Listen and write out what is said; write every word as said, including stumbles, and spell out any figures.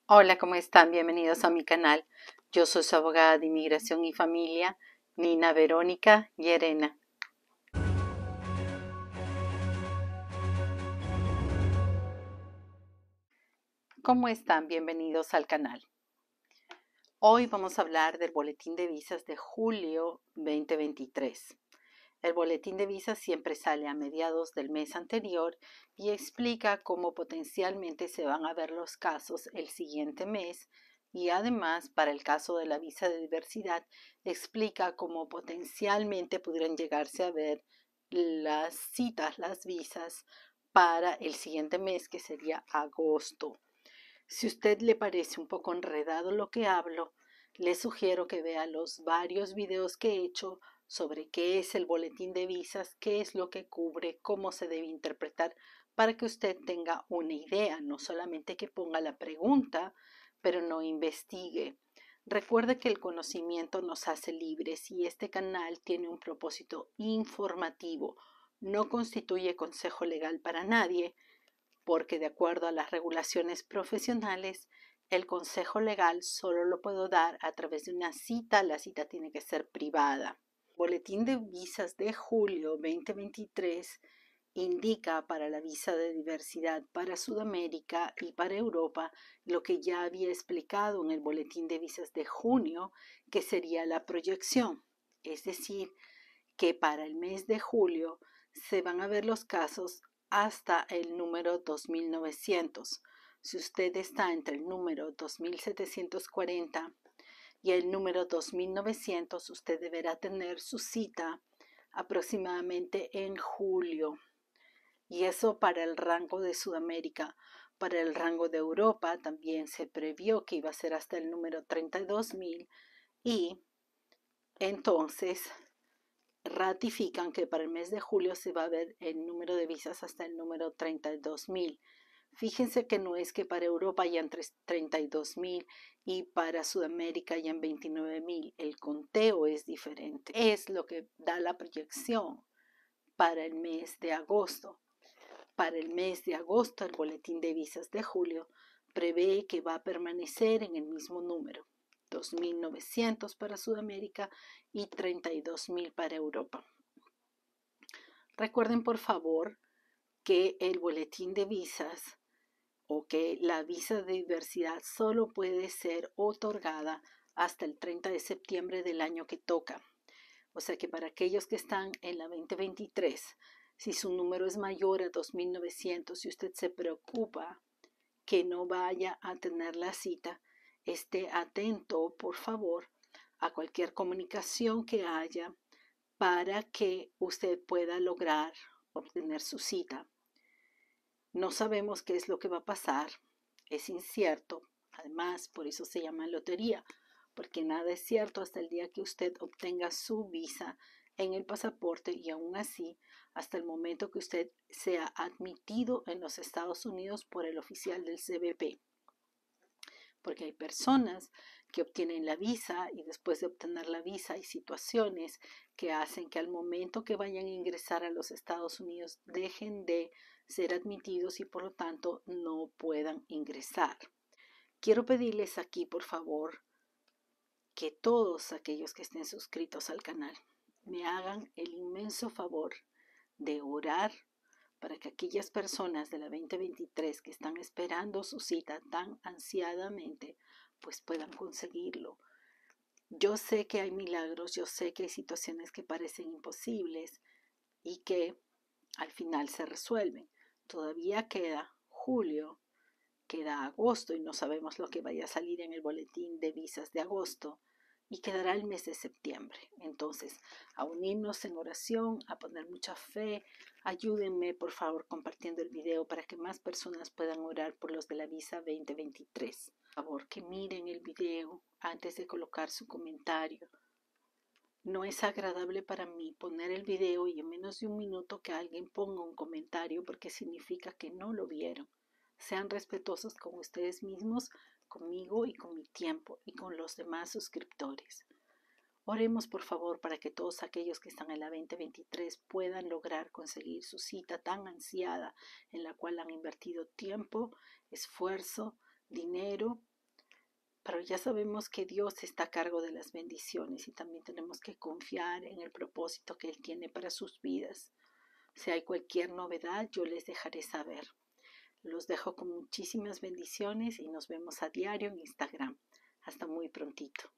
Hola, ¿cómo están? Bienvenidos a mi canal. Yo soy su abogada de inmigración y familia, Nina Verónica Llerena. ¿Cómo están? Bienvenidos al canal. Hoy vamos a hablar del boletín de visas de julio veinte veintitrés. El boletín de visas siempre sale a mediados del mes anterior y explica cómo potencialmente se van a ver los casos el siguiente mes y además para el caso de la visa de diversidad explica cómo potencialmente pudieran llegarse a ver las citas, las visas para el siguiente mes que sería agosto. Si a usted le parece un poco enredado lo que hablo, le sugiero que vea los varios videos que he hecho sobre qué es el boletín de visas, qué es lo que cubre, cómo se debe interpretar, para que usted tenga una idea, no solamente que ponga la pregunta, pero no investigue. Recuerde que el conocimiento nos hace libres y este canal tiene un propósito informativo. No constituye consejo legal para nadie, porque de acuerdo a las regulaciones profesionales, el consejo legal solo lo puedo dar a través de una cita. La cita tiene que ser privada. El boletín de visas de julio veinte veintitrés indica para la visa de diversidad para Sudamérica y para Europa lo que ya había explicado en el boletín de visas de junio, que sería la proyección. Es decir, que para el mes de julio se van a ver los casos hasta el número dos mil novecientos. Si usted está entre el número dos mil setecientos cuarenta y el número dos mil novecientos, usted deberá tener su cita aproximadamente en julio. Y eso para el rango de Sudamérica. Para el rango de Europa también se previó que iba a ser hasta el número treinta y dos mil y entonces ratifican que para el mes de julio se va a ver el número de visas hasta el número treinta y dos mil. Fíjense que no es que para Europa hayan treinta y dos mil y para Sudamérica hayan veintinueve mil. El conteo es diferente. Es lo que da la proyección para el mes de agosto. Para el mes de agosto, el boletín de visas de julio prevé que va a permanecer en el mismo número, dos mil novecientos para Sudamérica y treinta y dos mil para Europa. Recuerden, por favor, que el boletín de visas o que la visa de diversidad solo puede ser otorgada hasta el treinta de septiembre del año que toca. O sea que para aquellos que están en la veinte veintitrés, si su número es mayor a dos mil novecientos y usted se preocupa que no vaya a tener la cita, esté atento, por favor, a cualquier comunicación que haya para que usted pueda lograr obtener su cita. No sabemos qué es lo que va a pasar, es incierto. Además, por eso se llama lotería, porque nada es cierto hasta el día que usted obtenga su visa en el pasaporte y aún así hasta el momento que usted sea admitido en los Estados Unidos por el oficial del C B P. Porque hay personas que obtienen la visa y después de obtener la visa hay situaciones que hacen que al momento que vayan a ingresar a los Estados Unidos dejen de ser admitidos y por lo tanto no puedan ingresar. Quiero pedirles aquí, por favor, que todos aquellos que estén suscritos al canal me hagan el inmenso favor de orar para que aquellas personas de la veinte veintitrés que están esperando su cita tan ansiadamente, pues puedan conseguirlo. Yo sé que hay milagros, yo sé que hay situaciones que parecen imposibles y que al final se resuelven. Todavía queda julio, queda agosto y no sabemos lo que vaya a salir en el boletín de visas de agosto y quedará el mes de septiembre. Entonces, a unirnos en oración, a poner mucha fe. Ayúdenme, por favor, compartiendo el video para que más personas puedan orar por los de la visa veinte veintitrés. Por favor, que miren el video antes de colocar su comentario. No es agradable para mí poner el video y en menos de un minuto que alguien ponga un comentario porque significa que no lo vieron. Sean respetuosos con ustedes mismos, conmigo y con mi tiempo y con los demás suscriptores. Oremos por favor para que todos aquellos que están en la veinte veintitrés puedan lograr conseguir su cita tan ansiada en la cual han invertido tiempo, esfuerzo, dinero ya sabemos que Dios está a cargo de las bendiciones y también tenemos que confiar en el propósito que Él tiene para sus vidas. Si hay cualquier novedad, yo les dejaré saber. Los dejo con muchísimas bendiciones y nos vemos a diario en Instagram. Hasta muy prontito.